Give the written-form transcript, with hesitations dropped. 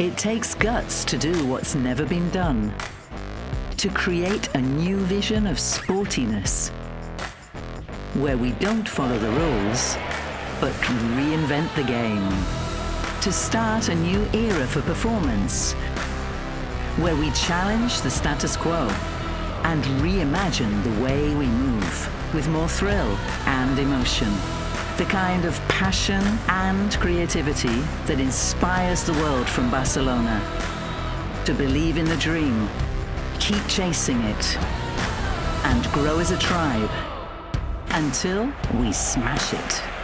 It takes guts to do what's never been done, to create a new vision of sportiness, where we don't follow the rules, but reinvent the game, to start a new era for performance, where we challenge the status quo and reimagine the way we move with more thrill and emotion. The kind of passion and creativity that inspires the world from Barcelona. To believe in the dream, keep chasing it, and grow as a tribe until we smash it.